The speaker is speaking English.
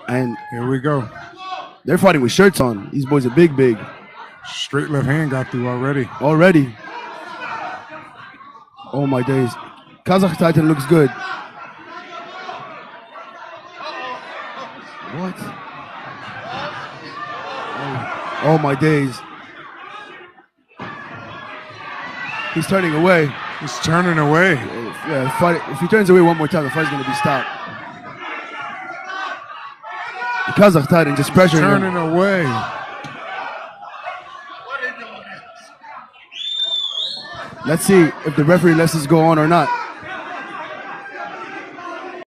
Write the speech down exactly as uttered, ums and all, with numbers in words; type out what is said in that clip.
And here we go. They're fighting with shirts on. These boys are big, big. Straight left hand got through already. Already. Oh my days. Kazakh Titan looks good. What? Oh, oh my days. He's turning away. He's turning away. Yeah, the fight, if he turns away one more time, the fight's going to be stopped. The Kazakh Titan just pressuring turning him. away. Let's see if the referee lets this go on or not.